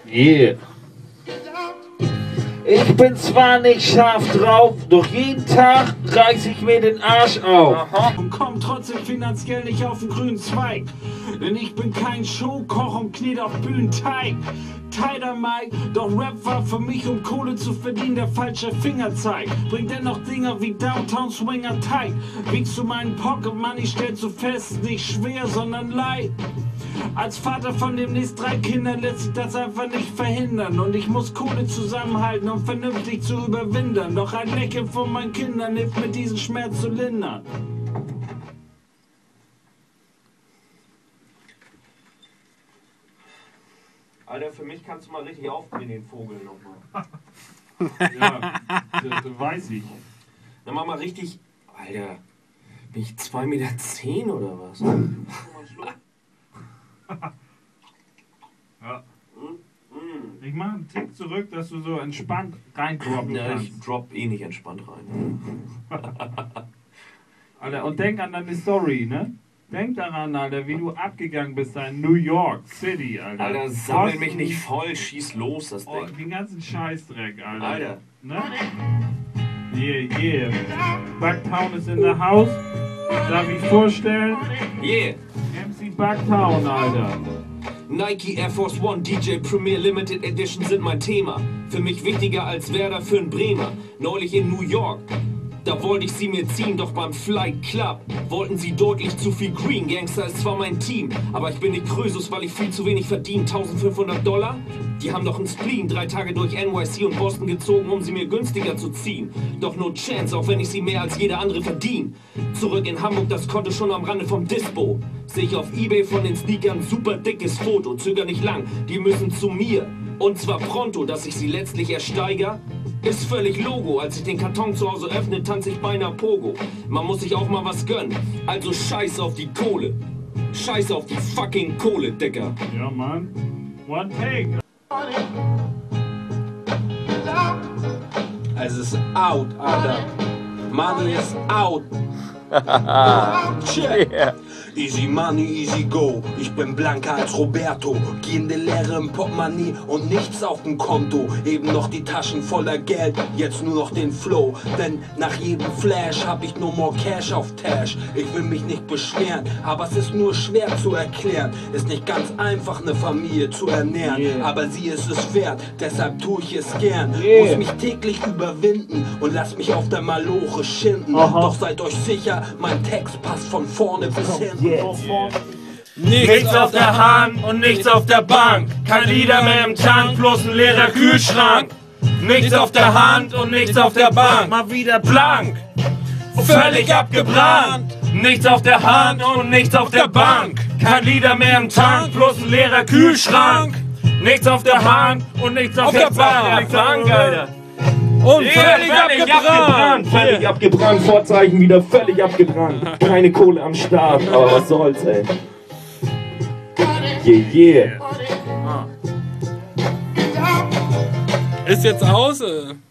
Yeah. Ich bin zwar nicht scharf drauf, doch jeden Tag reiß ich mir den Arsch auf. Aha. Und komm trotzdem finanziell nicht auf den grünen Zweig. Denn ich bin kein Showkoch und knet auf Bühnenteig. Tighter Mike, doch Rap war für mich, um Kohle zu verdienen, der falsche Fingerzeig. Bringt dennoch Dinger wie Downtown Swinger tight. Wiegst du meinen Pocket Money, stellst du fest, nicht schwer, sondern leicht. Als Vater von demnächst 3 Kindern lässt sich das einfach nicht verhindern. Und ich muss Kohle zusammenhalten, um vernünftig zu überwinden. Doch ein Lächeln von meinen Kindern hilft mir, diesen Schmerz zu lindern. Alter, für mich kannst du mal richtig aufdrehen, den Vogel nochmal. Ja, das weiß ich. Dann mach mal richtig... Alter, bin ich 2,10 Meter oder was? Ja. Ich mach einen Tick zurück, dass du so entspannt reindroppen Ja, kannst. ich drop eh nicht entspannt rein. Alter, und denk an deine Story, ne? Denk daran, Alter, wie du abgegangen bist da in New York City, Alter. Alter, sammel mich nicht voll, schieß los, das Oh, Ding. den ganzen Scheißdreck, Alter. Alter. Ne? Yeah, yeah. Bucktown ist in der Haus. Darf ich vorstellen? Yeah. MC Bucktown, Alter. Nike Air Force One DJ Premier Limited Edition sind mein Thema. Für mich wichtiger als Werder für einen Bremer. Neulich in New York. Da wollte ich sie mir ziehen, doch beim Flight Club wollten sie deutlich zu viel Green. Gangster ist zwar mein Team, aber ich bin nicht Krösus, weil ich viel zu wenig verdiene. $1.500? Die haben doch einen Spleen, 3 Tage durch NYC und Boston gezogen, um sie mir günstiger zu ziehen. Doch no chance, auch wenn ich sie mehr als jeder andere verdiene. Zurück in Hamburg, das Konto schon am Rande vom Dispo. Sehe ich auf Ebay von den Sneakern super dickes Foto, zöger nicht lang, die müssen zu mir. Und zwar pronto, dass ich sie letztlich ersteiger. Ist völlig Logo, als ich den Karton zu Hause öffne, tanze ich beinahe Pogo. Man muss sich auch mal was gönnen, also scheiß auf die Kohle. Scheiß auf die fucking Kohle, Dicker. Ja, Mann. One take. Es ist out, Alter. Money is out. Check. Yeah. Easy money, easy go. Ich bin blanker als Roberto. Gehende Leere im Portemonnaie und nichts auf dem Konto. Eben noch die Taschen voller Geld, jetzt nur noch den Flow. Denn nach jedem Flash hab ich no more Cash auf Tash. Ich will mich nicht beschweren, aber es ist nur schwer zu erklären. Ist nicht ganz einfach, eine Familie zu ernähren. Aber sie ist es wert, deshalb tue ich es gern. Muss mich täglich überwinden und lass mich auf der Maloche schinden. Doch seid euch sicher, mein Text passt von vorne bis hinten. Nichts auf der Hand und nichts auf der Bank. Kein Lieder mehr im Tank, bloß ein leerer Kühlschrank. Nichts auf der Hand und nichts auf der Bank. Mal wieder blank, völlig abgebrannt. Nichts auf der Hand und nichts auf der Bank. Kein Lieder mehr im Tank, bloß ein leerer Kühlschrank. Nichts auf der Hand und nichts auf der Bank. Alter. Und völlig abgebrannt. Völlig abgebrannt, Vorzeichen wieder völlig abgebrannt. Keine Kohle am Start, aber was soll's, ey. Yeah, yeah. Ist jetzt aus?